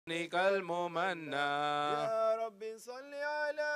الممنى. يا ربي صل على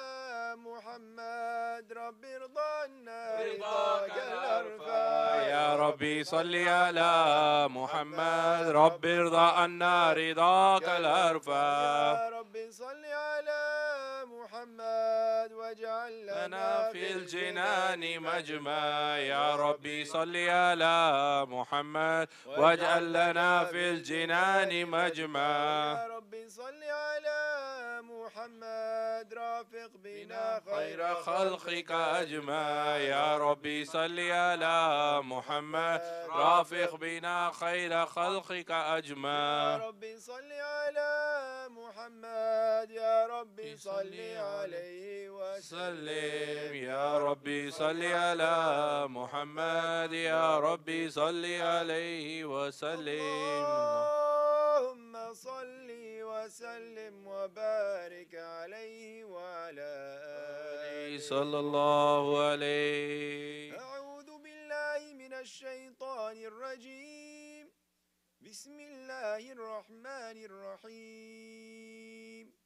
محمد ربي ارضى عنا رضاك الأرفع. يا ربي صل على محمد ربي ارضى عنا رضاك الأرفع. يا ربي صل على محمد واجعل لنا في الجنان مجمع. يا ربي صل على محمد واجعل لنا في الجنان مجمع. يا ربي صل على محمد رافق بنا خير خلقك أجمع. يا ربي صل على محمد رافق بنا خير خلقك أجمع. يا ربي صل على محمد يا ربي صل عليه وسلم. يا ربي صل على محمد يا ربي صل عليه وسلم. اللهم صل وسلم وبارك عليه وعلى آله صلى الله عليه. أعوذ بالله من الشيطان الرجيم. بسم الله الرحمن الرحيم.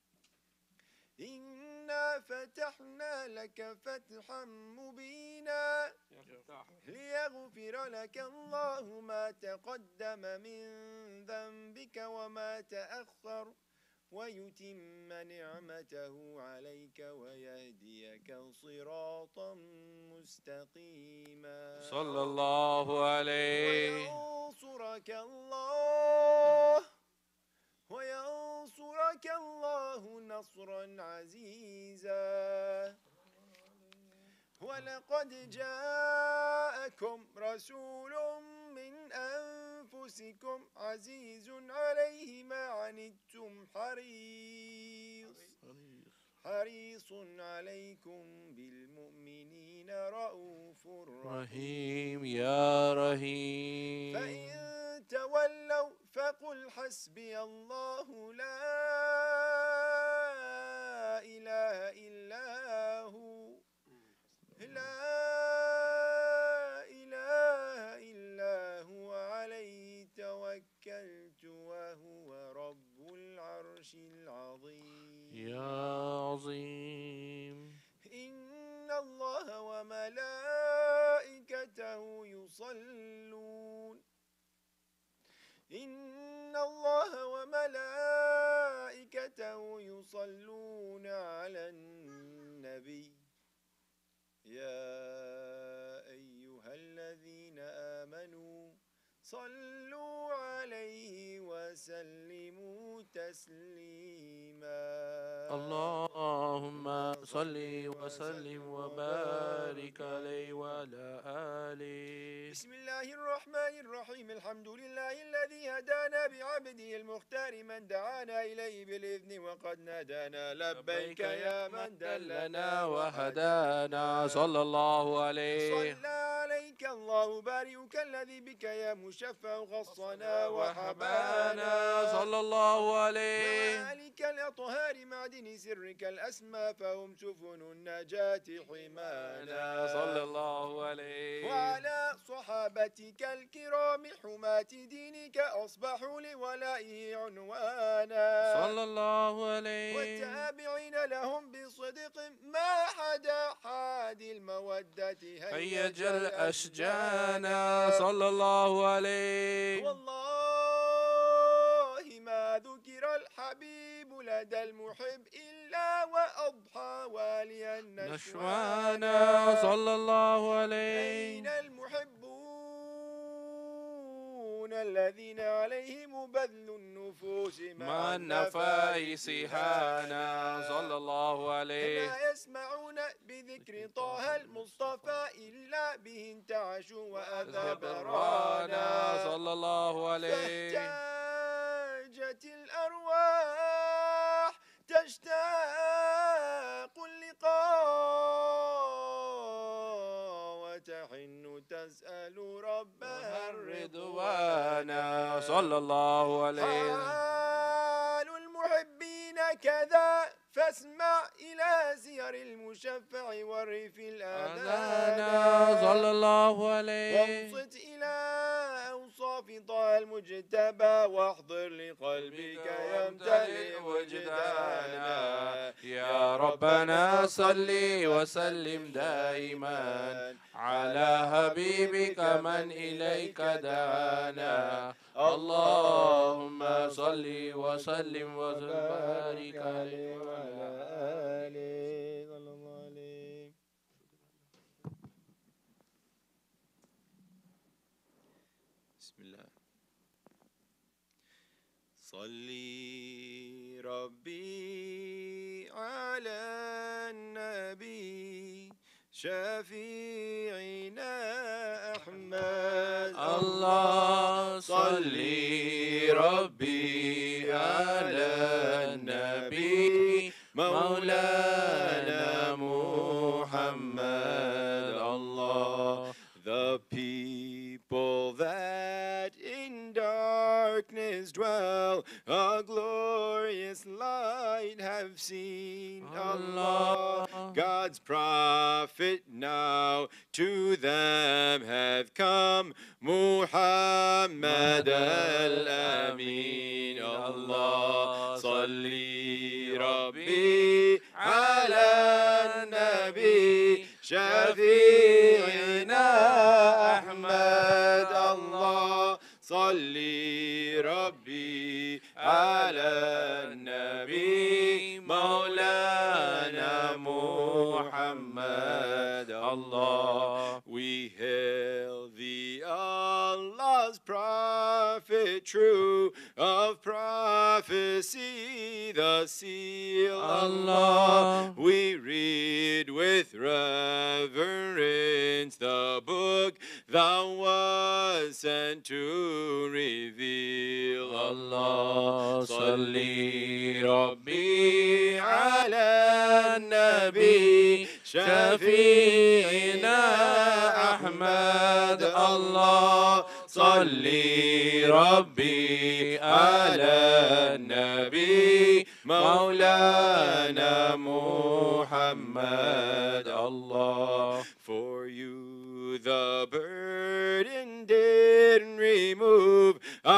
إنا فتحنا لك فتحا مبينا ليغفر لك الله ما تقدم من ذنبك وما تأخر ويتم نعمته عليك ويهديك صراطا مستقيما. صلى الله عليه. وينصرك الله نصرا عزيزا. ولقد جاءكم رسول من أنفسكم عزيز عليه ما عنتم حريص عليكم بالمؤمنين رؤوف رحيم. يا رحيم. فإن تولوا فقل حسبي الله لا إله إلا هو عليه توكلت وهو رب العرش العظيم. يا عظيم. إن الله وملائكته يصلون على النبي. يا أيها الذين آمنوا صلوا عليه وسلموا تسليما. اللهم صل وسلم وبارك عليه وعلى آله. بسم الله الرحمن الرحيم. الحمد لله الذي هدانا بعبده المختار من دعانا إليه بالإذن وقد نادانا لبيك يا من دلنا وهدانا. صلى الله عليه. صلى عليك الله بارئك الذي بك يا مشفع خصنا وحبانا. صلى الله عليه. مالك الأطهار معدن سرك الأسمى فهم سفن النجاة حمانا. صلى الله عليه. وعلى صحابتك الكرام حماة دينك أصبحوا لولائه عنوانا. صلى الله عليه. والتابعين لهم بصدق ما حدا حاد المودة هيج الأشجانا. صلى الله عليه. والله ما ذكر الحبيب لدى المحب إلا وأضحى واليا نشوانا. صلى الله عليه. أين المحبون الذين عليهم بذل النفوس مع النفائس هانا. صلى الله عليه. لا يسمعون بذكر طه المصطفى إلا به انتعشوا وأذاب رانا. صلى الله عليه. فاحتاجت الأرواح تشتاق اللقاء وتحن تسأل ربها الرضوان. صلى الله عليه. حال المحبين كذا فاسمع إلى سير المشفع والرف الآذان. صلى الله عليه. وانصت إلى أوصاف في طه المجتبى واحضر لقلبك يمتلئ وجدانا يا ربنا صل وسلم دائما على حبيبك من إليك دعانا اللهم صل وسلم وبارك عليه وعلى آله صلى الله عليه. بسم الله. صلي ربي على النبي شفيعنا أحمد الله صلي ربي على النبي مولانا محمد الله. The people that in darkness dwell a glorious light have seen. Allah, God's prophet now to them hath come, Muhammad al-Amin. Allah, salli Rabbi ala nabi شفيعنا أحمد. الله صلي ربي على النبي مولانا محمد. الله. We hail thee, Allah's prophet, true of prophecy, the seal. Allah. We read with reverence the book thou was sent to reveal. Allah. Salli Rabbi ala nabi shafi'ina Ahmad. Allah. Salli Rabbi ala nabi مولانا محمد. Allah. For you the burden did remove,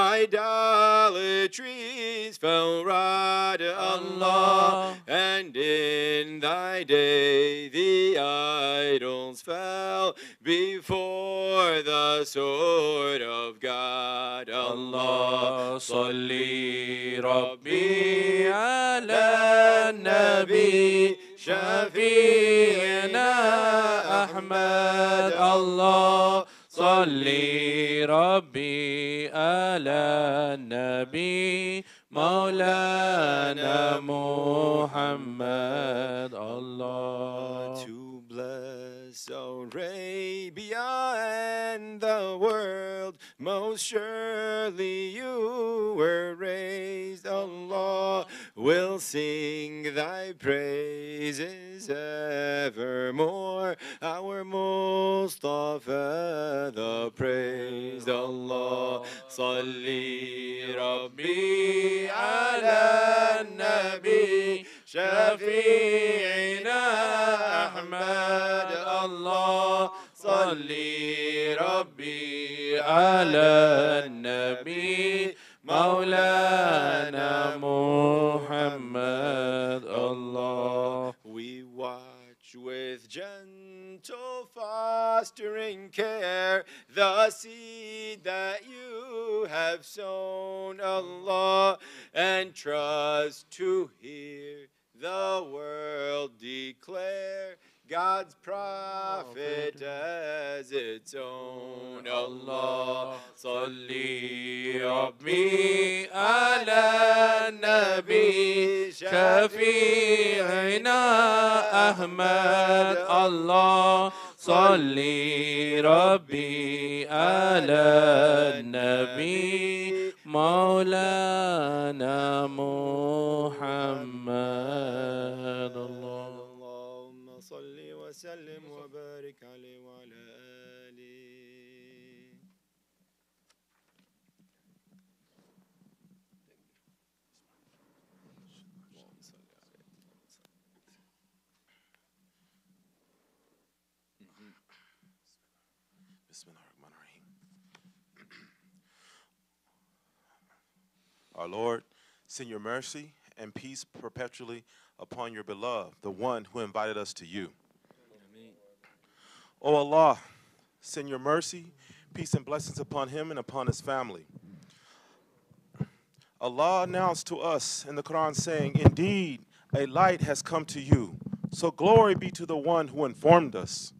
idolatries fell right. Allah. And in thy day the idols fell before the sword of God. Allah. Salli Rabbi ala nabi شفيعنا أحمد. الله. صلي ربي على النبي مولانا محمد. الله. To bless Arabia and the world, most surely you were raised. Allah will sing thy praises evermore. Our Mustafa the praised. Allah. Salli Rabbi ala nabi shafi'ina Ahmad. Allah. Salli Rabbi ala nabi مولانا محمد. Allah. We watch with gentle fostering care the seed that you have sown. Allah. And trust to hear the world declare God's prophet as its own. Allah. Salli Rabbi ala nabi shafi'ina Ahmad. Allah. Salli Rabbi ala nabi مولانا محمد. اللهم صل وسلم وبارك عليه وعلى آله. Our Lord, send your mercy and peace perpetually upon your beloved, the one who invited us to you. O Allah, send your mercy, peace, and blessings upon him and upon his family. Allah announced to us in the Qur'an saying, indeed, a light has come to you. So glory be to the one who informed us.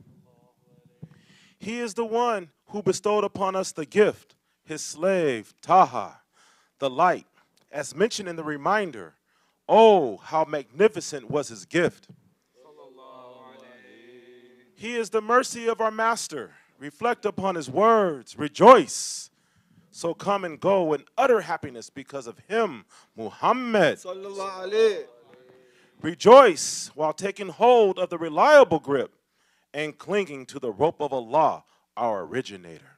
He is the one who bestowed upon us the gift, his slave, Taha, the light, as mentioned in the reminder. Oh, how magnificent was his gift. He is the mercy of our master. Reflect upon his words. Rejoice. So come and go in utter happiness because of him, Muhammad. Rejoice while taking hold of the reliable grip and clinging to the rope of Allah, our originator.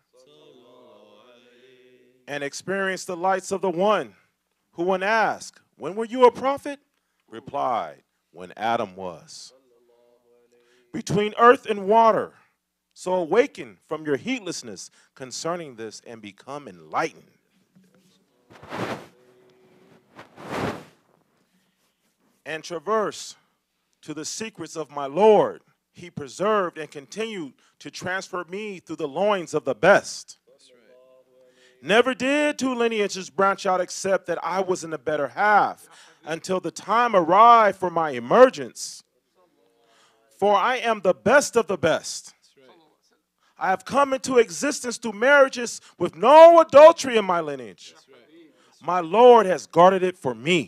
And experience the lights of the one who, when asked, when were you a prophet? Replied, when Adam was. Between earth and water. So awaken from your heedlessness concerning this and become enlightened. And traverse to the secrets of my Lord. He preserved and continued to transfer me through the loins of the best. Never did two lineages branch out except that I was in the better half until the time arrived for my emergence. For I am the best of the best. I have come into existence through marriages with no adultery in my lineage. My Lord has guarded it for me.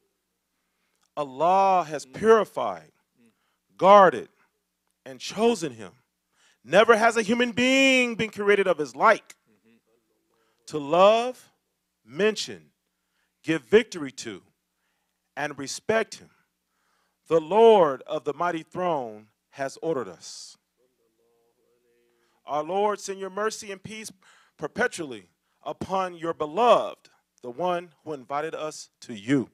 Allah has purified, guarded, and chosen him. Never has a human being been created of his like. To love, mention, give victory to, and respect him. The Lord of the mighty throne has ordered us. Our Lord, send your mercy and peace perpetually upon your beloved, the one who invited us to you.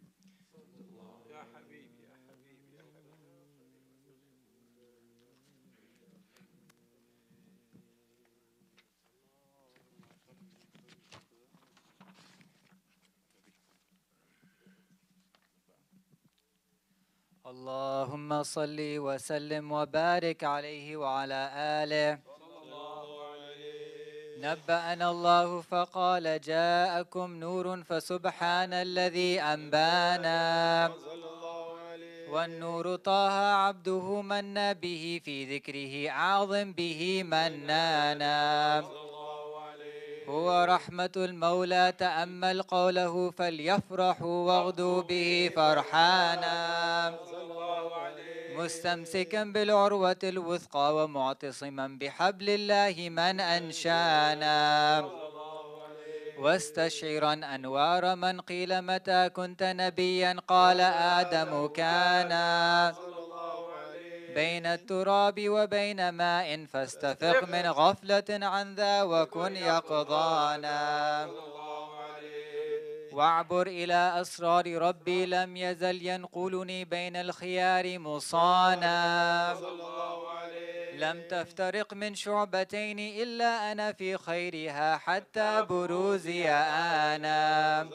اللهم صل وسلم وبارك عليه وعلى آله. نبأنا الله فقال جاءكم نور فسبحان الذي أنبانا. والنور طه عبده من به في ذكره أعظم به منانا. هو رحمة المولى تأمل قوله فليفرحوا واغدوا به فرحانا. مستمسكا بالعروة الوثقى ومعتصما بحبل الله من أنشانا. واستشعرا أنوار من قيل متى كنت نبيا قال آدم كان. بين التراب وبين ماء فاستفق من غفلة عن ذا وكن يقظانا. واعبر إلى أسرار ربي لم يزل ينقلني بين الخيار مصانا. لم تفترق من شعبتين إلا أنا في خيرها حتى بروزي أنا.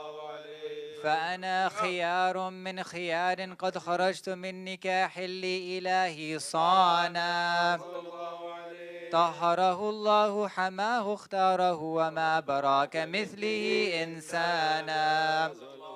فأنا خيار من خيار قد خرجت من نكاح لإلهي صانا. طهره الله حماه اختاره وما براك مثله إنسانا.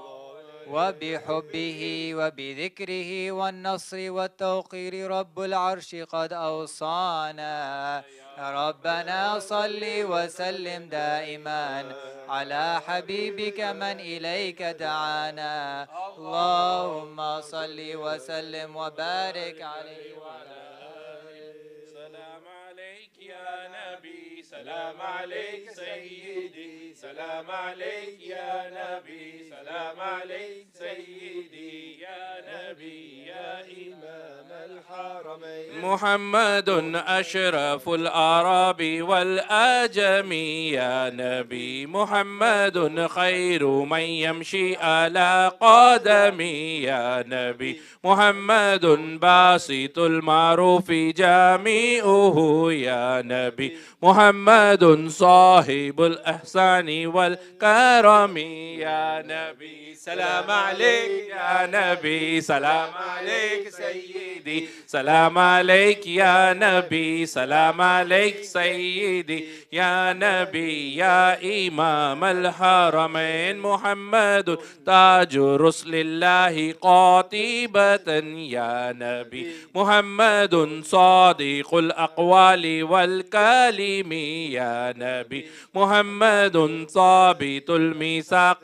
وبحبه وبذكره والنصر والتوقير رب العرش قد أوصانا. ربنا صل وسلم دائما على حبيبك من إليك دعانا. اللهم صل وسلم وبارك عليه وعلى آله. سلام عليك يا نبي، سلام عليك سيدي، سلام عليك يا نبي، سلام عليك سيدي، يا نبي يا إمام الحرمين. محمد أشرف الأعراب والآجم يا نبي محمد خير من يمشي على قدمي يا نبي محمد باسط المعروف جميعه يا نبي محمد صاحب الإحسان والكرم يا نبي سلام عليك يا نبي سلام عليك سيدي سلام عليك يا نبي سلام عليك سيدي يا نبي يا إمام الحرمين محمد تاج رسل الله قاطبة يا نبي محمد صادق الأقوال والكلم يا نبي محمد ثابت الميثاق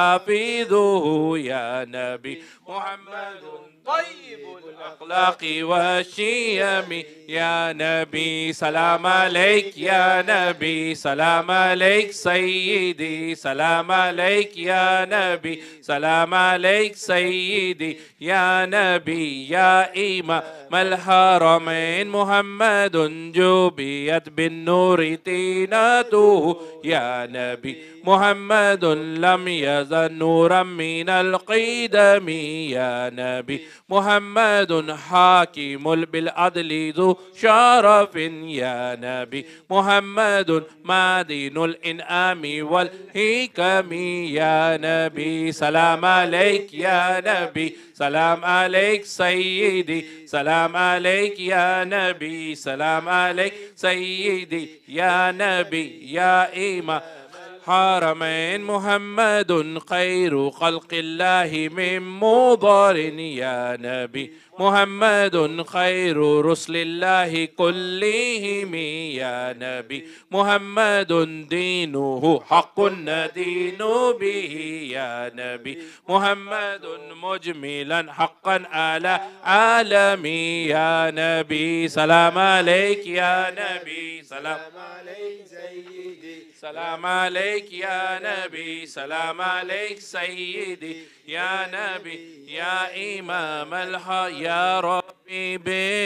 حافظه يا نبي محمد طيب الأخلاق والشيم يا نبي سلام عليك يا نبي سلام عليك سيدي سلام عليك يا نبي سلام عليك سيدي يا نبي يا إمام الحرمين محمد جوبيت بالنور تينته يا نبي محمد لم يزل نورا من القدم يا نبي محمد حاكم بالعدل ذو شرف يا نبي محمد معدن الإنعام والحكم يا نبي سلام عليك يا نبي سلام عليك سيدي سلام عليك يا نبي سلام عليك سيدي يا نبي يا إمام حرمين محمد خير خلق الله من مضر يا نبي محمد خير رسل الله كلهم يا نبي محمد دينه حق ندين به يا نبي محمد مجملا حقا على عالمي يا نبي سلام عليك يا نبي سلام عليك سيدي سلام عليك يا نبي سلام عليك سيدي يا نبي يا إمام يا ربي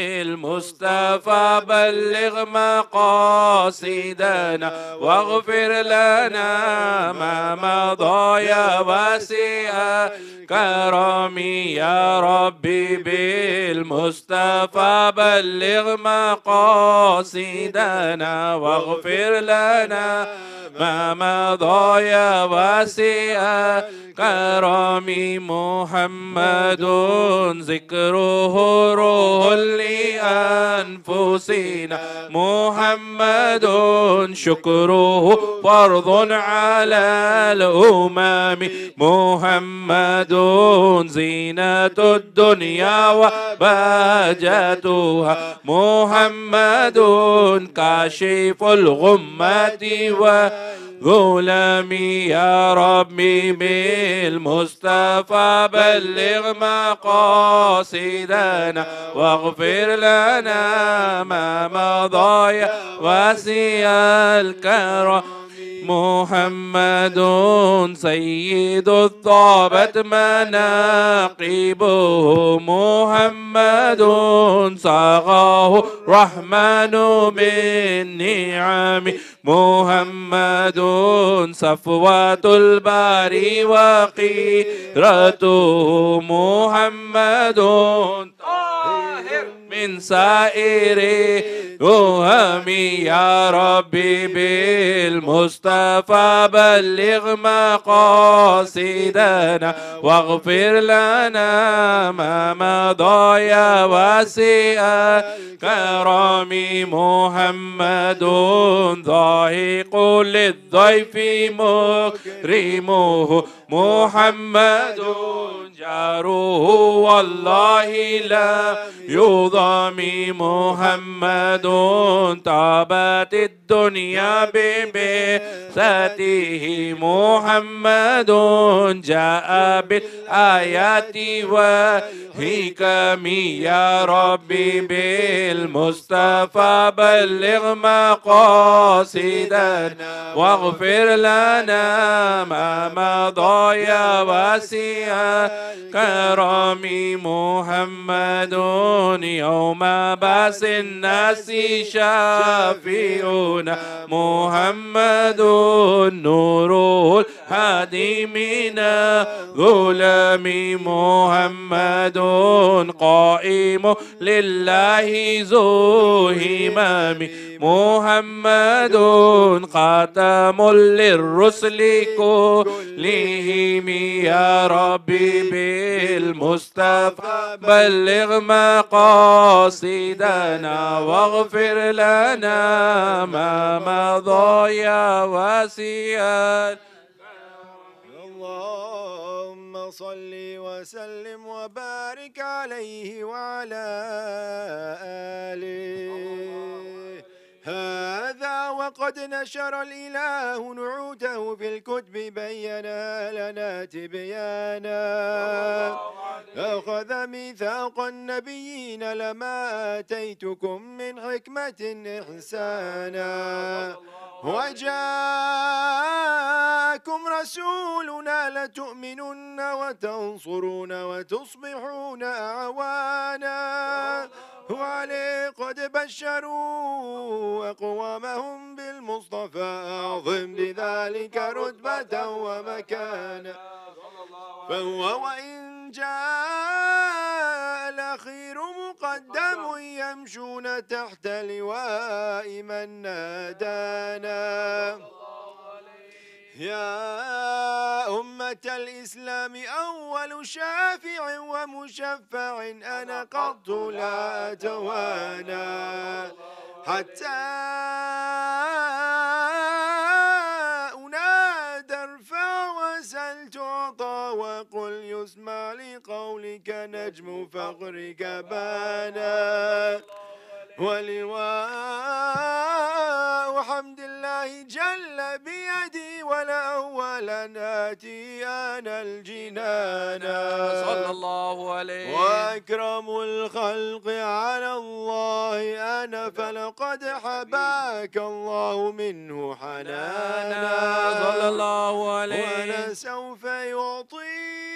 بالمصطفى بلغ مقاصدنا واغفر لنا ما مضى يا واسع كرمي يا ربي بالمصطفى بلغ مقاصدنا واغفر لنا ما مضى يا واسع كرمي محمد ذكره روح لأنفسنا محمد شكره فرض على الأمم محمد زينة الدنيا وبهجتها محمد كاشف الغمة غلامي يا ربي بالمصطفى بلغ مقاصدنا واغفر لنا ما مضى يا واسع الكرم محمد سيد الطابت مناقبه محمد صاغه الرحمن بالنعم محمد صفوة الباري وقيرته محمد طاهر من سائر أهمي يا ربي بالمصطفى بلغ مقاصدنا واغفر لنا ما مضى يا واسع كرمي محمد ضاحك للضيف مكرمه محمد جاره والله لا يضامي محمد طابت الدنيا ببعثته محمد جاء بالآيات والحكم يا ربي بالمصطفى بلغ مقاصدنا واغفر لنا ما مضى يا واسع كرم محمد يوم باس الناس شافينا محمد نوره الهادي من الظلم محمد قائم لله ذو همم محمد خاتم للرسل كلهم يا ربي بالمصطفى بلغ مقاصدنا واغفر لنا ما مضى يا واسع. اللهم صل وسلم وبارك عليه وعلى آله. هذا وقد نشر الإله نعوته في الكتب بينا لنا تبيانا أخذ ميثاق النبيين لما آتيتكم من حكمة إحسانا وجاءكم رسولنا لتؤمنن وتنصرون وتصبحون أعوانا وعليه قد بشروا أقوامهم بالمصطفى أعظم بذلك رتبة ومكانا فهو وإن جاء الأخير مقدم يمشون تحت لواء من نادانا يا أمة الإسلام أول شافع ومشفع أنا قط لا أتوانى حتى أنادى ارفع وسل تعطى وقل يسمع لقولك نجم فقرك بانا ولواء حمد الله جل بيدي ولا أولا آتي أنا الجنان صلى الله عليه وأكرم الخلق على الله أنا فلقد حباك الله منه حنانا صلى الله عليه وأنا سوف يعطيك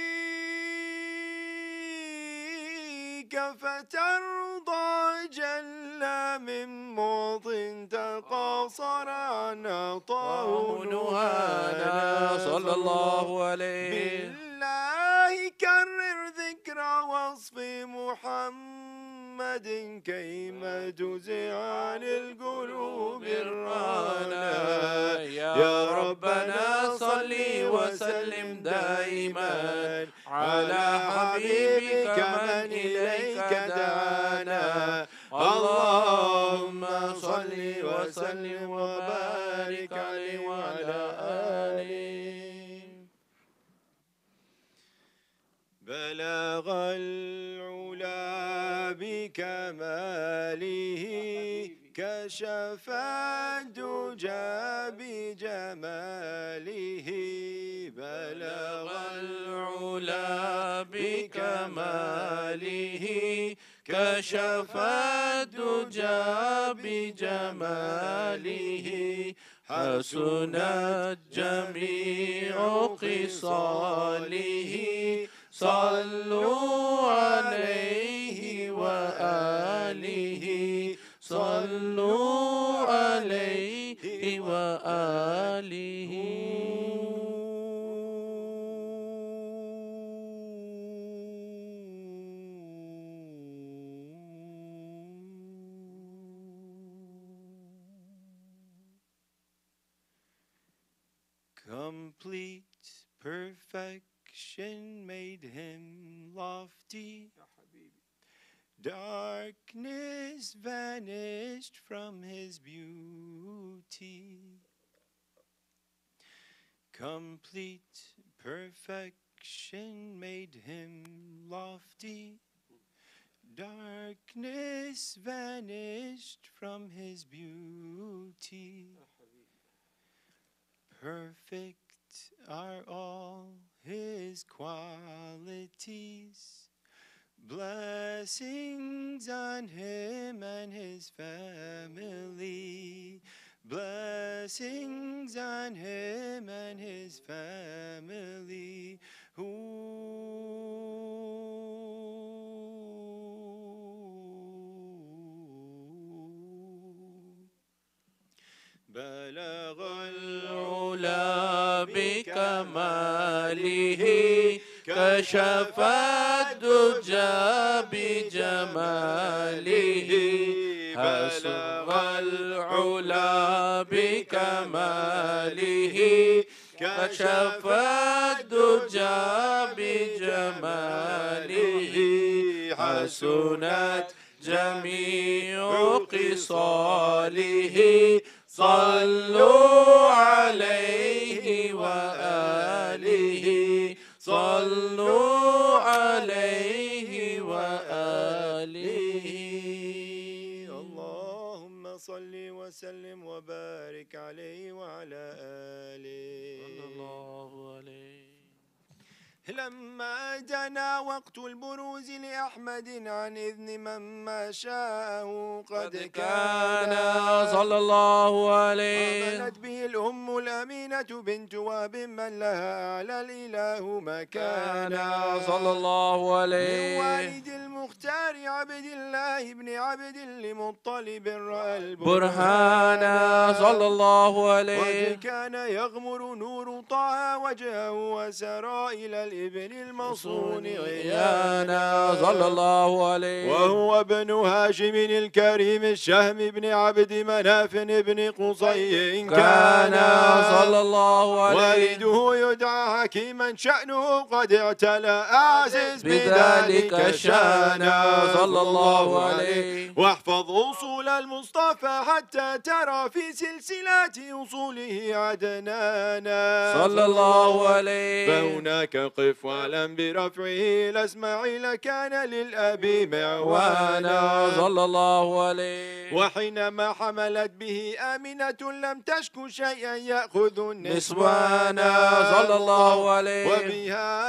فترضى جل من موط تقاصر عن عطاه نهانا صلى الله عليه بالله كرر ذكر وصف محمد كيما تزع عن القلوب الرانا يا ربنا صل وسلم دائما على حبيبك من إليك دعانا اللهم صل وسلم وبارك عليه وعلى آله بلغ العلا بكماله كشف الدجى بجماله بلغ العلا بكماله كشف الدجى بجماله حسنت جميع خصاله صلوا عليه وآله صلوا عليه وآله Complete perfection made him lofty. Darkness vanished from his beauty. Complete perfection made him lofty. Darkness vanished from his beauty. Perfect are all his qualities. Blessings on him and his family. Blessings on him and his family. العلا بكماله كشف الدجى بجماله بلغ العلا بكماله كشف الدجى بجماله حسنت جميع خصاله صلوا عليه وآله صلوا عليه وآله. اللهم صل وسلم وبارك عليه وعلى آله. صلى الله عليه. لما جنى وقت البروز لأحمد عن إذن من ما شاءه قد كان صلى الله عليه. آمنت به الأم الأمينة بنت وهب من لها أعلى الإله مكانا صلى الله عليه. من والد المختار عبد الله بن عبد لمطلب رأى برهانا صلى الله عليه. وقد كان يغمر نور طه وجهه وسرى إلى الابن المصون عيانا صلى الله عليه. وهو ابن هاشم الكريم الشهم بن عبد مناف بن قصي كان صلى الله عليه. والده يدعى حكيما شأنه قد اعتلى أعزز بذلك شانا صلى الله عليه. واحفظ أصول المصطفى حتى ترى في سلسلات أصوله عدنانا صلى الله عليه. فهناك قف واعلم برفعه الأسماعيل كان للأب معوانا صلى الله عليه. وحينما حملت به آمنة لم تشك شيئا يأخذ نسوانا النسوانا صلى الله عليه. وبها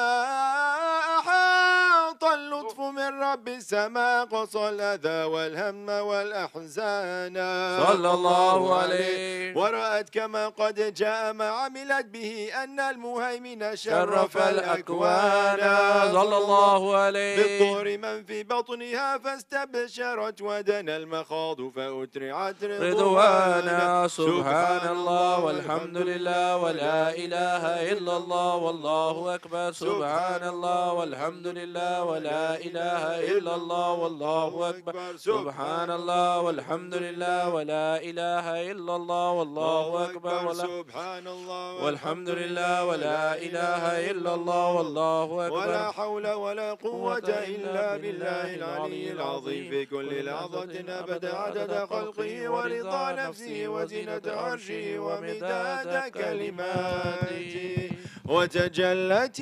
أحاط اللطف من رب السماء قصى الأذى والهم والأحزان صلى الله عليه. ورأت كما قد جاء ما عملت به أن المهيمن شرف الأكوان الأكوان صلى الله عليه. بالطور من في بطنها فاستبشرت ودنا المخاض فأترعت رضوانا سبحان الله والحمد لله ولا إله إلا الله والله أكبر. سبحان الله والحمد لله ولا إله إلا الله والله أكبر. سبحان الله والحمد لله ولا إله إلا الله والله أكبر. سبحان الله والحمد لله ولا إله إلا الله والله أكبر. ولا حول ولا قوة إلا بالله العلي العظيم في كل لحظة أبدا عدد خلقه ورضا نفسه وزنة عرشه ومداد كلماته. وتجلت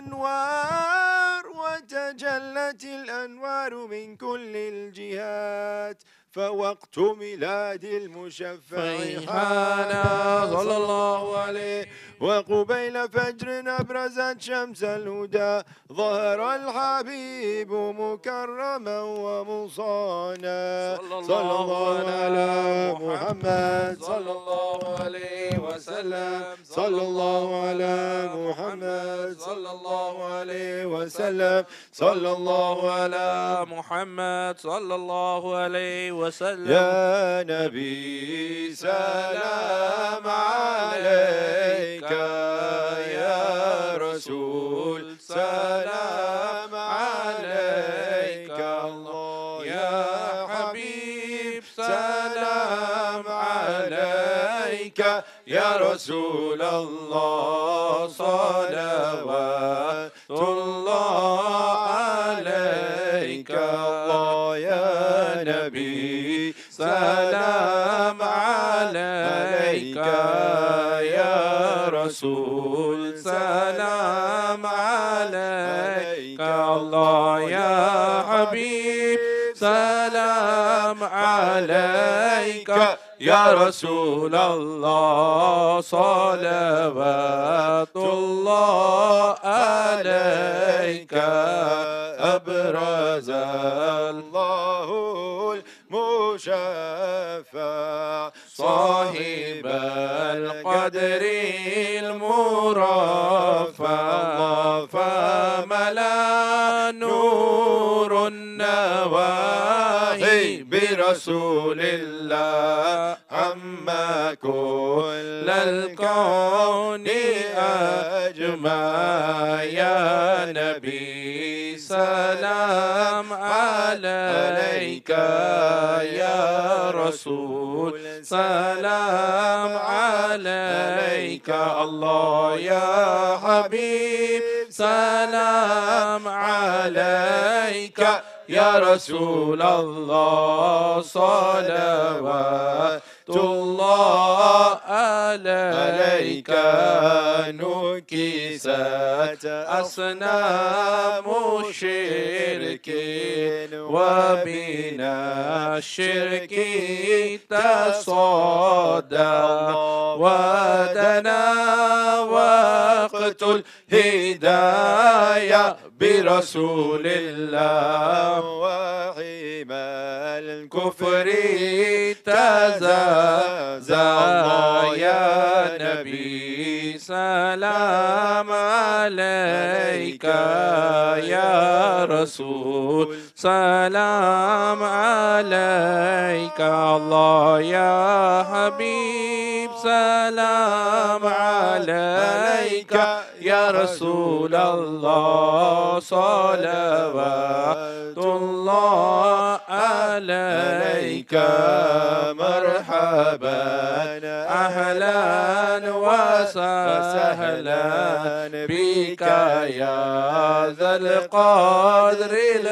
الأنوار من كل الجهات فوقت ميلاد المشفع حانا صلى الله عليه. وقبيل فجر أبرزت شمس الهدى ظهر الحبيب مكرما ومصانا صلى الله على محمد صلى الله عليه وسلم. صلى الله على محمد صلى الله عليه وسلم صلى الله على محمد صلى الله عليه وسلم. يا نبي سلام عليك يا رسول سلام عليك الله يا حبيب سلام عليك يا رسول الله صلوات الله عليك الله يا نبي سلام عليك يا رسول سلام عليك الله يا حبيب سلام عليك يا رسول الله صلوات الله عليك أبرز الله المشفع صاحب القدر المرفع فملا نور النواهي برسول الله عما كل الكون أجمع يا نبي سلام عليك يا رسول سلام عليك الله يا حبيب سلام عليك يا رسول الله صلوات الله عليك نكست أصنام الشرك وبنا الشرك تصدى ودنا وقت الهداية برسول الله وحمى الكفر تزازا يا نبي سلام عليك يا رسول سلام عليك الله يا حبيب سلام عليك يا رسول الله صلوات الله عليك مرحبا أهلا وسهلا بك يا ذا القدر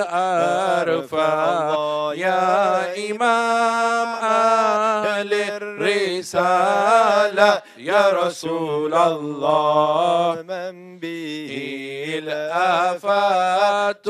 الأرفع يا إمام أهل الرسالة يا رسول الله من به الآفات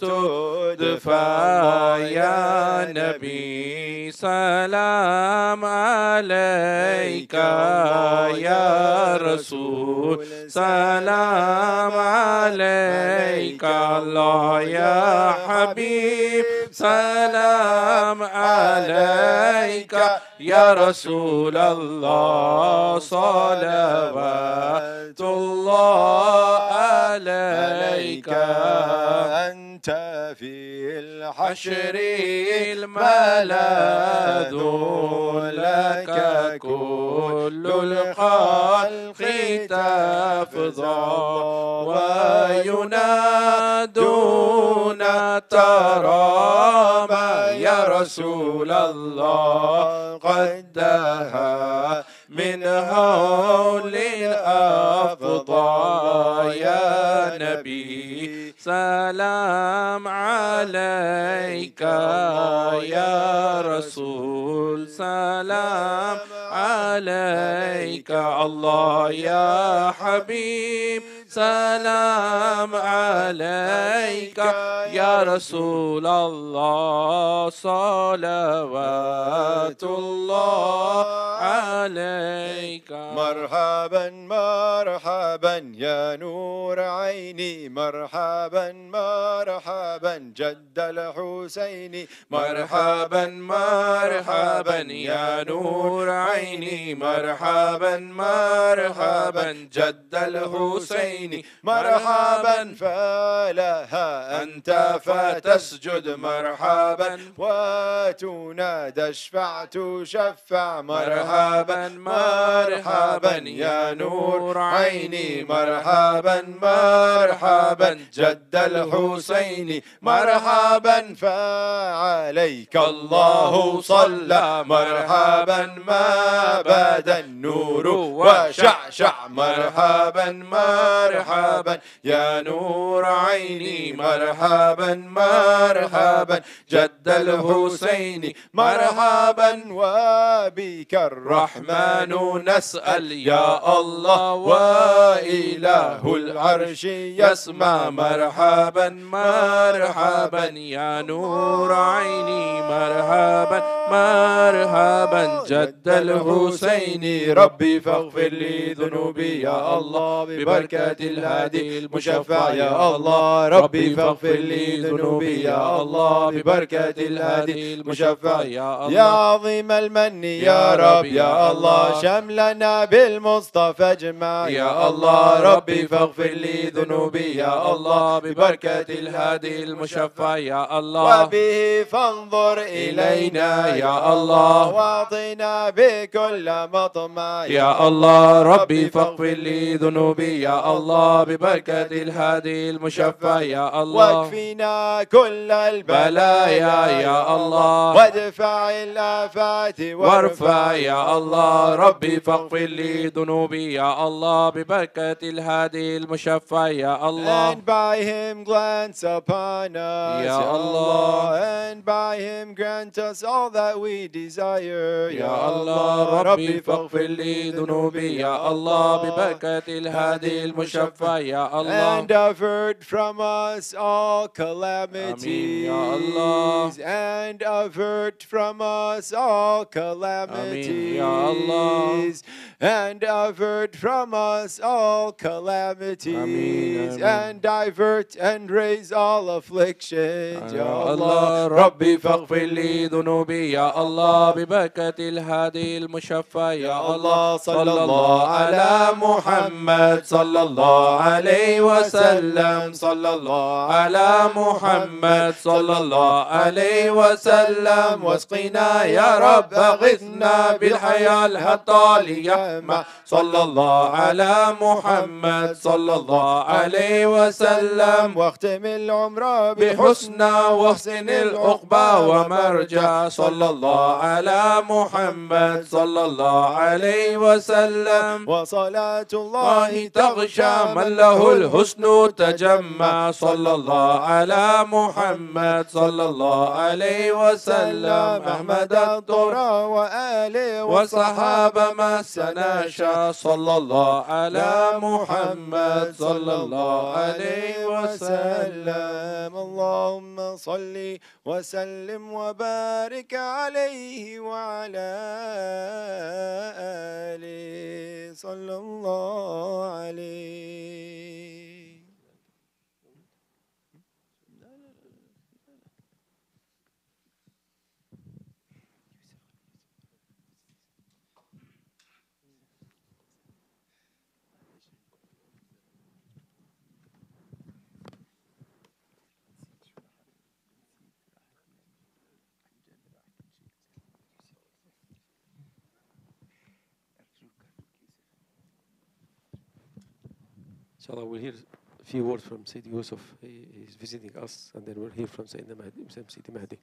تدفع يا نبي سلام عليك يا رسول سلام عليك الله يا حبيب سلام عليك يا رسول الله صلوات الله عليك أنت في الحشر الملاذ لك كل الخلق تفضى وينادون ترامى يا رسول الله قد دها من هول الأفضى يا نبي سلام عليك يا رسول سلام عليك الله يا حبيب سلام عليك يا رسول الله صلوات الله عليك مرحبا مرحبا يا نور عيني مرحبا مرحبا جد الحسين مرحبا مرحبا يا نور عيني مرحبا مرحبا جد الحسين مرحبا فلها أنت فتسجد مرحبا وتنادى اشفع تشفع مرحبا مرحبا يا نور عيني مرحبا مرحبا جد الحسين مرحبا فعليك الله صلى مرحبا ما بدا النور وشعشع مرحبا مرحبا يا نور عيني مرحبا مرحبا جد الحسين مرحبا وبك الرحمن نسأل يا الله وإله العرش يسمع مرحبا مرحبا يا نور عيني مرحبا مرحبا جد الحسين ربي فاغفر لي ذنوبي يا الله ببركة الهادي المشفع يا الله ربي فاغفر لي ذنوبي يا الله ببركة الهادي المشفع يا الله يا عظيم المن يا رب يا الله شملنا بالمصطفى اجمع يا الله ربي فاغفر لي ذنوبي يا الله ببركة الهادي المشفع يا الله وبه فانظر إلينا يا الله واعطنا بكل مطمع يا الله ربي فاغفر لي ذنوبي يا الله ببركة الهادي المشفع يا الله واكفنا كل بلايا يا الله وادفع الآفات وارفع يا الله ربي فاغفر لي ذنوبي يا الله ببركة الهادي المشفع يا الله And by him glance upon us, Ya Allah. And by him grant us all that we desire, يا الله ربي فاغفر لي ذنوبي يا الله ببركة الهادي المشفع يا الله And avert from us all calamities. Ya Allah. And avert from us all Ameen, Ya Allah. calamities. And avert from us all calamities. Ameen, Ameen. And divert and raise all afflictions. Ya يا Allah. الله ربي فاغفر لي ذنوبي يا الله ببركة الهادي المشفع يا الله صلى الله على محمد صلى الله عليه وسلم صلى الله على محمد صلى الله عليه وسلم واسقنا يا رب اغثنا بالحياة الهطالية صلى الله على محمد صلى الله عليه وسلم واختم العمر بحسنى واحسن العقبى ومرجع صلى الله على محمد صلى الله عليه وسلم وصلاة الله الله تغشى من له الحسن تجمع صلى الله على محمد صلى الله عليه وسلم أحمد الطرى وآله والصحابة ما سناشا صلى الله على محمد صلى الله عليه وسلم اللهم صل وسلم وبارك عليه وعلى آله صلى الله عليه. Inshallah, we'll hear a few words from Sayyidi Yusuf. He's visiting us, and then we'll hear from Sayyidina Mahdi, Sayyidi Mahdi.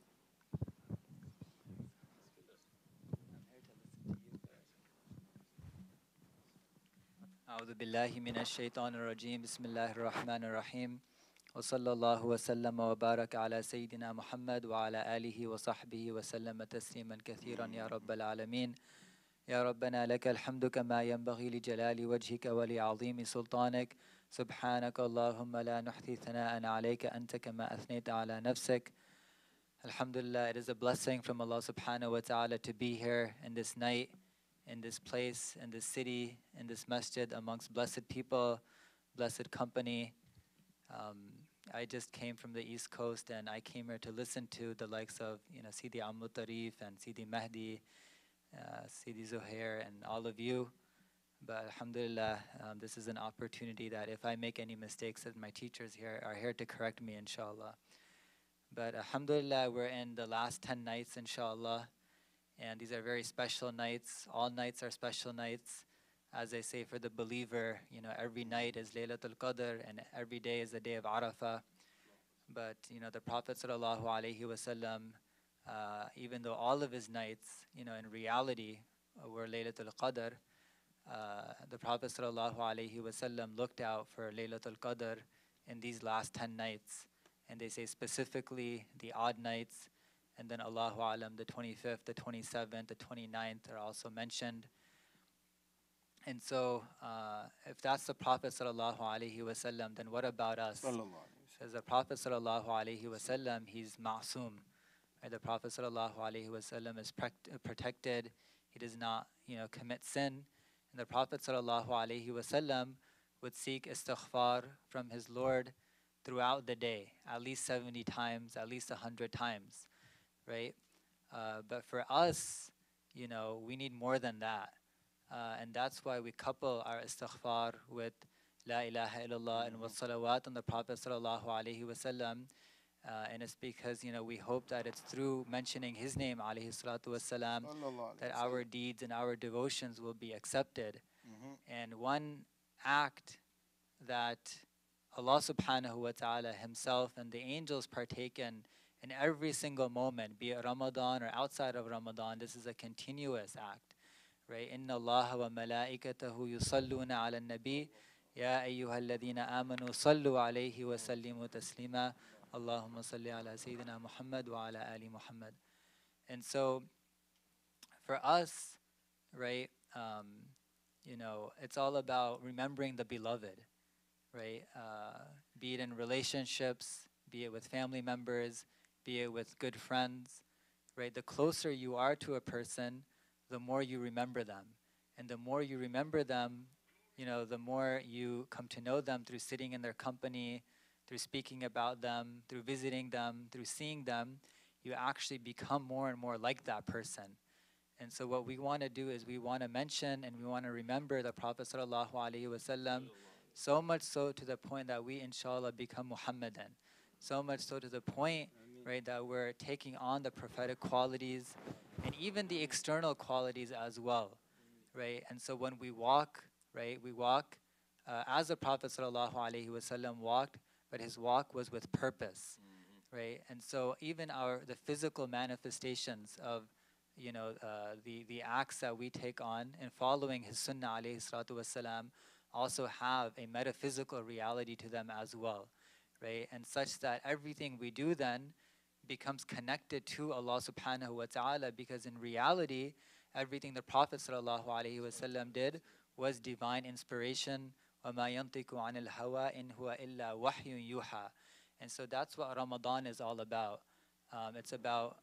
أعوذ بالله من الشيطان الرجيم بسم الله الرحمن الرحيم وصلى الله وسلم وبارك على سيدنا محمد وعلى آله وصحبه وسلم تسليما كثيرا يا رب العالمين. يا ربنا لك الحمد كما ينبغي لجلال وجهك ولعظيم سلطانك. سبحانك اللهم لا نحصي ثناء عليك أنت كما أثنيت على نفسك. Alhamdulillah, it is a blessing from Allah subhanahu wa ta'ala to be here in this night, in this place, in this city, in this masjid, amongst blessed people, blessed company. I just came from the East Coast and I came here to listen to the likes of Sidi Ammu Tarif and Sidi Mahdy, Sidi Zuhair and all of you. But alhamdulillah, this is an opportunity that if I make any mistakes, that my teachers here are here to correct me, inshallah. But alhamdulillah, we're in the last 10 nights, inshallah. And these are very special nights. All nights are special nights. As I say, for the believer, every night is Laylatul Qadr and every day is the day of Arafah. But, the Prophet sallallahu alaihi wasallam, even though all of his nights, in reality were Laylatul Qadr, the Prophet sallallahu alaihi wasallam looked out for Laylatul Qadr in these last 10 nights. And they say specifically the odd nights, and then Allahu Alam, the 25th, the 27th, the 29th are also mentioned. And so, if that's the Prophet sallallahu alaihi wasallam, then what about us? As the Prophet sallallahu alaihi wasallam, he's ma'soom, Right? The Prophet sallallahu alaihi wasallam is protected. He does not, commit sin. And the Prophet sallallahu alaihi wasallam would seek istighfar from his Lord throughout the day, at least 70 times, at least 100 times, right? But for us, we need more than that. And that's why we couple our istighfar with La ilaha illallah and with salawat on the Prophet sallallahu alaihi wasallam. And it's because, we hope that it's through mentioning his name, alayhi salatu wasalam, that our deeds and our devotions will be accepted. And one act that Allah subhanahu wa ta'ala himself and the angels partake in every single moment, be it Ramadan or outside of Ramadan, this is a continuous act, right? Inna Allah wa malaikatahu yusalluna ala nabi, ya ayyuhalladhina amanu sallu alayhi wa sallimu taslima, Allahumma salli ala Sayyidina Muhammad wa ala ali Muhammad. And so for us, right, it's all about remembering the beloved, right? Be it in relationships, be it with family members, be it with good friends, right? The closer you are to a person, the more you remember them. And the more you remember them, the more you come to know them through sitting in their company, through speaking about them, through visiting them, through seeing them, you actually become more and more like that person. And so what we want to do is we want to mention and we want to remember the Prophet sallallahu alaihi wasallam, so much so to the point that we inshallah become Muhammadan. So much so to the point, right, that we're taking on the prophetic qualities and even the external qualities as well, right? And so when we walk, right, we walk as the Prophet sallallahu alaihi wasallam walked, but his walk was with purpose, right? And so even the physical manifestations of the acts that we take on in following his sunnah alayhi salatu wasalam also have a metaphysical reality to them as well, right? And such that everything we do then becomes connected to Allah subhanahu wa ta'ala, because in reality, everything the Prophet sallallahu alaihi wasallam did was divine inspiration. وَمَا يَنْطِقُ عَنِ الْهَوَىٰ إِنْ هُوَ إِلَّا وَحْيٌ يُوحَىٰ. And so that's what Ramadan is all about. It's about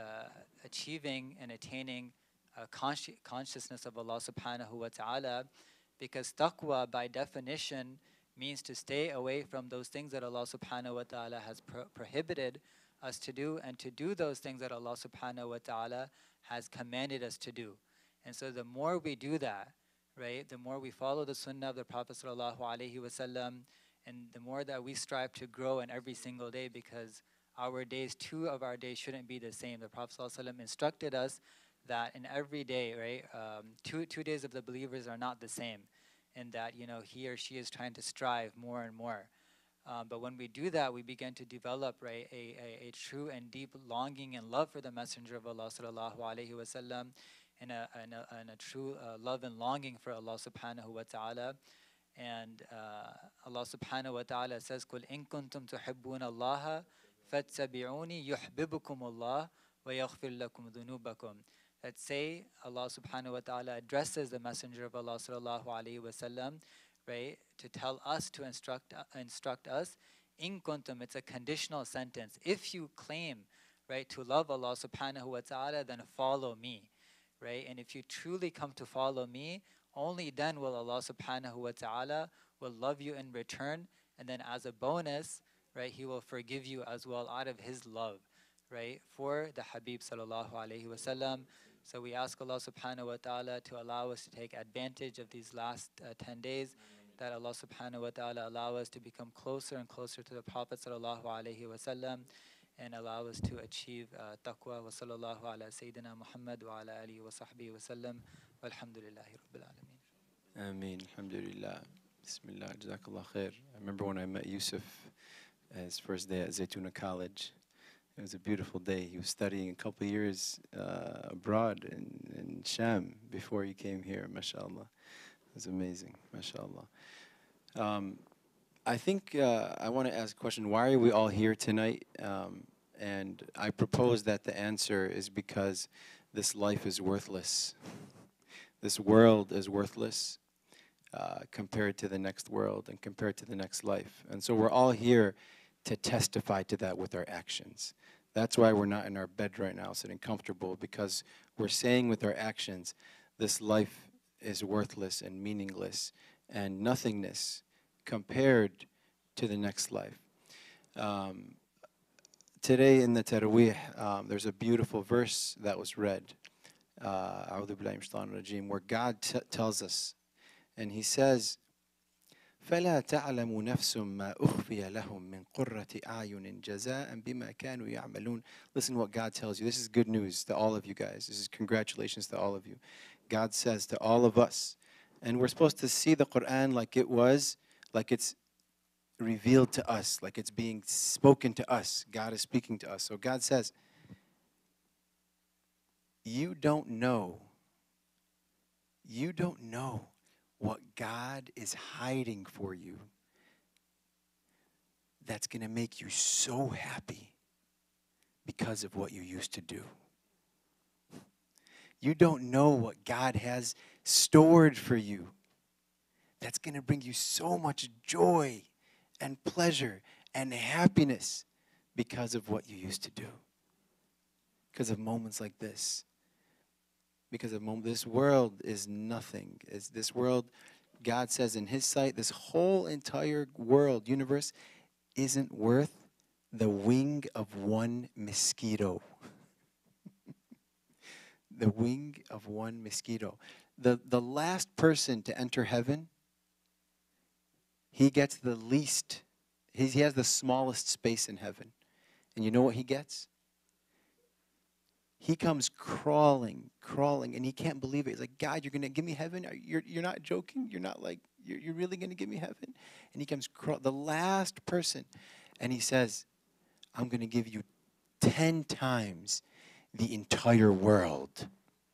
achieving and attaining consciousness of Allah subhanahu wa ta'ala, because taqwa by definition means to stay away from those things that Allah subhanahu wa ta'ala has prohibited us to do, and to do those things that Allah subhanahu wa ta'ala has commanded us to do. And so the more we do that, right, the more we follow the sunnah of the Prophet sallallahu alaihi wasallam, and the more that we strive to grow in every single day, because our days, 2 of our days shouldn't be the same. The Prophet ﷺ instructed us that in every day, right, 2 days of the believers are not the same, and that he or she is trying to strive more and more. But when we do that, we begin to develop, right, a true and deep longing and love for the Messenger of Allah sallallahu alaihi wasallam, and a true love and longing for Allah subhanahu wa ta'ala. And Allah subhanahu wa ta'ala says, قُلْ إِن كُنْتُمْ تُحِبُّونَ اللَّهَ فَاتَّبِعُونِي يُحْبِبُكُمُ اللَّهُ وَيَغْفِرْ لَكُمْ ذُنُوبَكُمْ. That say, Allah subhanahu wa ta'ala addresses the Messenger of Allah sallallahu alaihi wasallam, right, to tell us, to instruct us. In kuntum, it's a conditional sentence. If you claim, right, to love Allah subhanahu wa ta'ala, then follow me, right? And if you truly come to follow me, only then will Allah subhanahu wa ta'ala will love you in return, and then as a bonus, right, he will forgive you as well out of his love, right, for the Habib sallallahu alaihi wasallam. So we ask Allah subhanahu wa ta'ala to allow us to take advantage of these last 10 days, that Allah subhanahu wa ta'ala allow us to become closer and closer to the Prophet sallallahu alaihi wasallam, and allow us to achieve taqwa. Wa sallallahu ala Sayyidina Muhammad wa ala alihi wa sahbihi wa sallam. Walhamdulillahi rabbil alameen. Amine. Alhamdulillah. Bismillah. Jazakallah khair. I remember when I met Yusuf his first day at Zaytuna College. It was a beautiful day. He was studying a couple of years abroad in Sham before he came here, mashallah. It was amazing, mashallah. I think I want to ask a question. Why are we all here tonight? And I propose that the answer is because this life is worthless. This world is worthless compared to the next world and compared to the next life. And so we're all here to testify to that with our actions. That's why we're not in our bed right now, sitting comfortable, because we're saying with our actions, this life is worthless and meaningless and nothingness compared to the next life. Today in the Taraweeh, there's a beautiful verse that was read, A'udhu Billahi Minash Shaitanir Rajeem, where God tells us, and He says, فَلَا تَعْلَمُ نَفْسٌ مَا أُخْفِيَ لَهُم مِّن قُرَّةِ أَعْيُنٍ جَزَاءً بِمَا كَانُوا يَعْمَلُونَ. Listen what God tells you. This is good news to all of you guys. This is congratulations to all of you. God says to all of us, and we're supposed to see the Qur'an like it was, like it's revealed to us, like it's being spoken to us. God is speaking to us. So God says, you don't know what God is hiding for you that's going to make you so happy because of what you used to do. You don't know what God has stored for you that's going to bring you so much joy and pleasure and happiness because of what you used to do. Because of moments like this. Because of this world is nothing. This world, God says in His sight, this whole entire world, universe, isn't worth the wing of one mosquito. The wing of one mosquito. The last person to enter heaven, he gets the least, he has the smallest space in heaven. And you know what he gets? He comes crawling, and he can't believe it. He's like, God, you're going to give me heaven? You're not joking? You're not like, you're really going to give me heaven? And he comes the last person, and he says, I'm going to give you 10 times the entire world.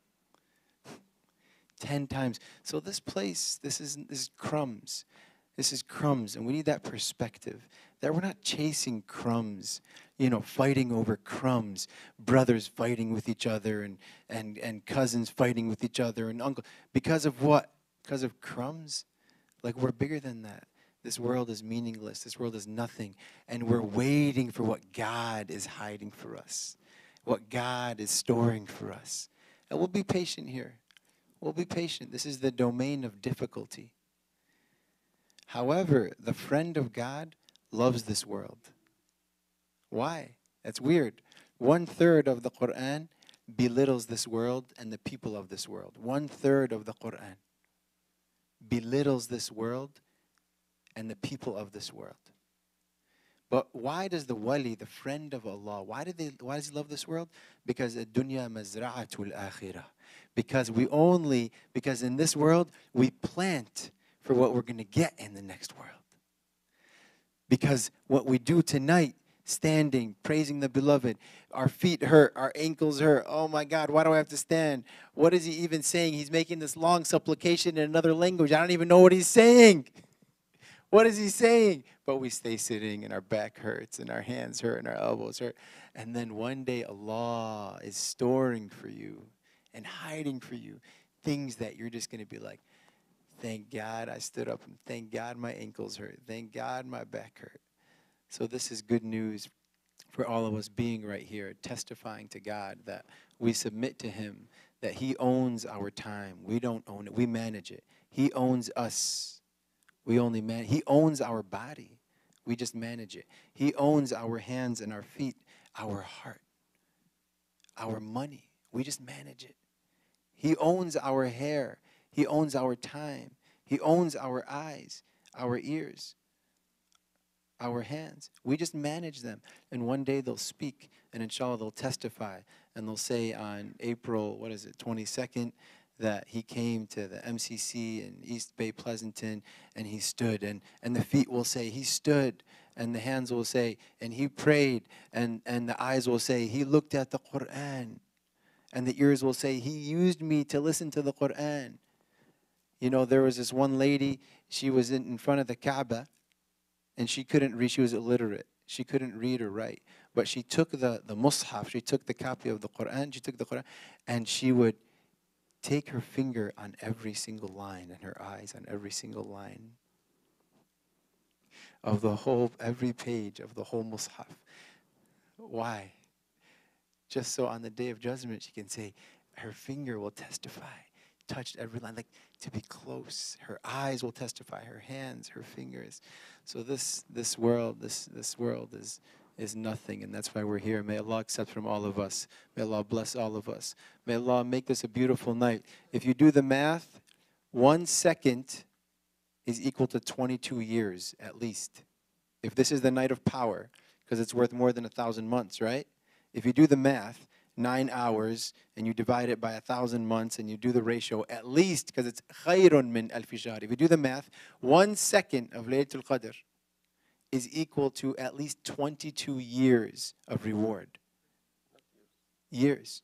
10 times. So this place, this is crumbs. This is crumbs, and we need that perspective, that we're not chasing crumbs, fighting over crumbs, brothers fighting with each other, and cousins fighting with each other, and uncle. Because of what? Because of crumbs? Like, we're bigger than that. This world is meaningless. This world is nothing. And we're waiting for what God is hiding for us, what God is storing for us. And we'll be patient here. We'll be patient. This is the domain of difficulty. However, the friend of God loves this world. Why? That's weird. 1/3 of the Qur'an belittles this world and the people of this world. 1/3 of the Qur'an belittles this world and the people of this world. But why does the wali, the friend of Allah, why does he love this world? Because ad-dunya mazra'atul akhirah. Because in this world we plant for what we're going to get in the next world. Because what we do tonight, standing, praising the beloved, our feet hurt, our ankles hurt. Oh my God, why do I have to stand? What is he even saying? He's making this long supplication in another language. I don't even know what he's saying. What is he saying? But we stay sitting and our back hurts and our hands hurt and our elbows hurt. And then one day Allah is storing for you and hiding for you things that you're just going to be like, thank God I stood up, and thank God my ankles hurt. Thank God my back hurt. So this is good news for all of us being right here, testifying to God that we submit to Him, that He owns our time. We don't own it. We manage it. He owns us. He owns our body. We just manage it. He owns our hands and our feet, our heart, our money. We just manage it. He owns our hair. He owns our time. He owns our eyes, our ears, our hands. We just manage them. And one day they'll speak, and inshallah they'll testify. And they'll say on April, 22nd, that he came to the MCC in East Bay, Pleasanton, and he stood. And the feet will say, he stood. And the hands will say, and he prayed. And the eyes will say, he looked at the Qur'an. And the ears will say, he used me to listen to the Qur'an. There was this one lady, she was in front of the Kaaba, and she couldn't read, she was illiterate. She couldn't read or write. But she took the mushaf, she took the copy of the Qur'an, and she would take her finger on every single line and her eyes on every single line of every page of the whole mushaf. Why? just so on the day of judgment she can say, her finger will testify, touched every line, like to be close. Her eyes will testify, her hands, her fingers. So this world is nothing, and that's why we're here. May Allah accept from all of us. May Allah bless all of us. May Allah make this a beautiful night. If you do the math, 1 second is equal to 22 years at least. If this is the night of power, because it's worth more than 1,000 months, right? If you do the math, 9 hours, and you divide it by 1,000 months, and you do the ratio, at least, because it's khayrun min alfi shahr. If you do the math, 1 second of Laylatul Qadr is equal to at least 22 years of reward. Years.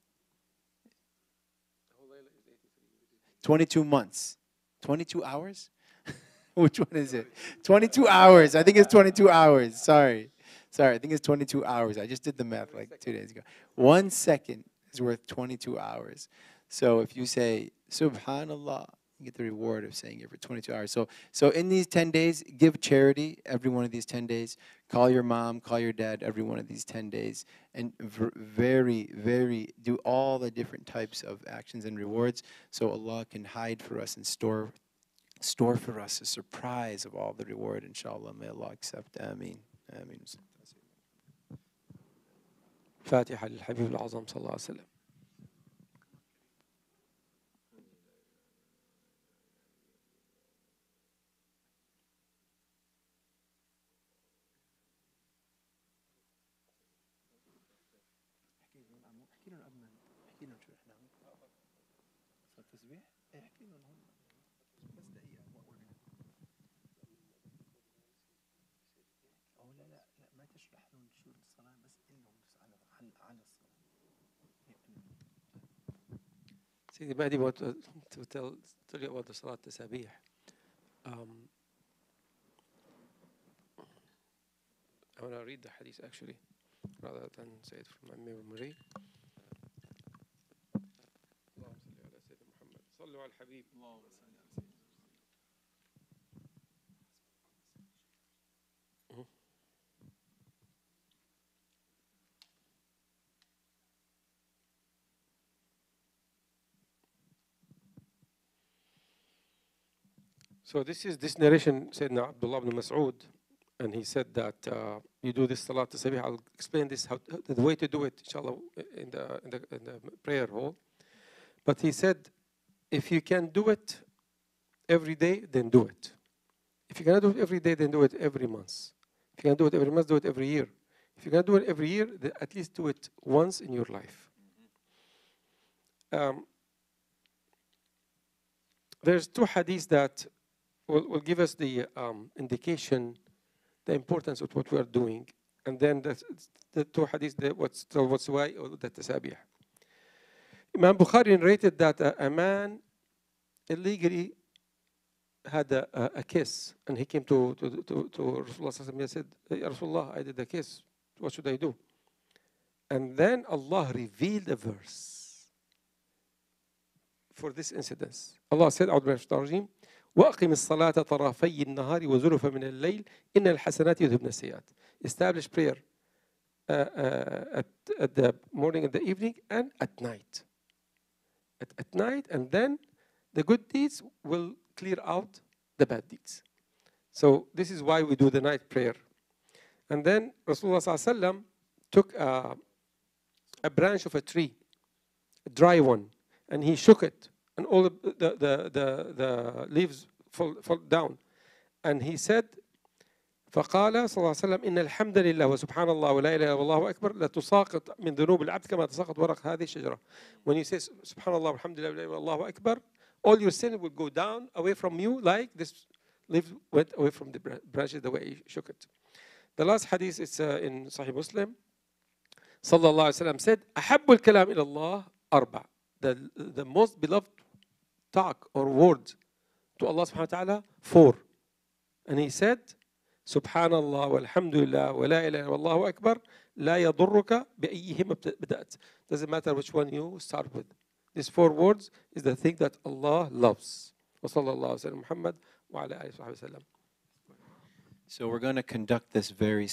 22 months. 22 hours? Which one is it? 22 hours. I think it's 22 hours. Sorry, I think it's 22 hours. I just did the math like 2 days ago. 1 second is worth 22 hours. So if you say, Subhanallah, you get the reward of saying it for 22 hours. So in these 10 days, give charity every one of these 10 days. Call your mom, call your dad every one of these 10 days. And do all the different types of actions and rewards so Allah can hide for us and store for us a surprise of all the reward, inshallah. May Allah accept. Ameen. Ameen. فاتحة للحبيب الأعظم صلى الله عليه وسلم. Sidi Mahdy, what to tell you about the Salat Tasbeeh. I want to read the hadith actually, rather than say it from my memory. اللهم صل على سيدنا محمد. صلوا على الحبيب. اللهم صل على سيدنا. So this narration Sayyidina Abdullah ibn Mas'ud, and he said that you do this Salat Tasbeeh. I'll explain this the way to do it, inshallah, in the prayer hall. But he said, if you can do it every day, then do it. If you cannot do it every day, then do it every month. If you can do it every month, do it every year. If you can do it every year, then at least do it once in your life. There's 2 hadiths that will give us the indication, the importance of what we are doing, and then the 2 hadiths, what's why the tasabih. Imam Bukhari narrated that a man illegally had a kiss, and he came to Rasulullah and said, Ya Rasulullah, I did a kiss, what should I do? And then Allah revealed a verse for this incident. Allah said, أعوذ بالله من الشيطان الرجيم وأقم الصلاة طرفي النهار وزلفا من الليل إن الحسنات يذهبن السيئات. Establish prayer at the morning and the evening and at night. At night, and then the good deeds will clear out the bad deeds. So this is why we do the night prayer. And then Rasulullah sallallahu alaihi wasallam took a branch of a tree, a dry one, and he shook it, and all the leaves fall down. And he said, فقال صلى الله عليه وسلم إن الحمد لله وسبحان الله ولا إله إلا الله أكبر لا تساقط من ذنوب العبد كما تساقط ورق هذه الشجرة. When you say سبحان الله والحمد لله ولا إله إلا الله أكبر, all your sin will go down away from you like this leaf went away from the branches the way he shook it. The last hadith is in Sahih Muslim. صلى الله عليه وسلم said أحب الكلام إلى الله أربع. The most beloved talk or word to Allah subhanahu wa ta'ala, 4. And he said, Subhanallah walhamdulillah wa la ilaha illallah akbar la yadurruka bi'ayyihima بدأت. Doesn't matter which one you start with. These 4 words is the thing that Allah loves. وصلى الله على محمد وعلى آله وصحبه وسلم. So we're going to conduct this very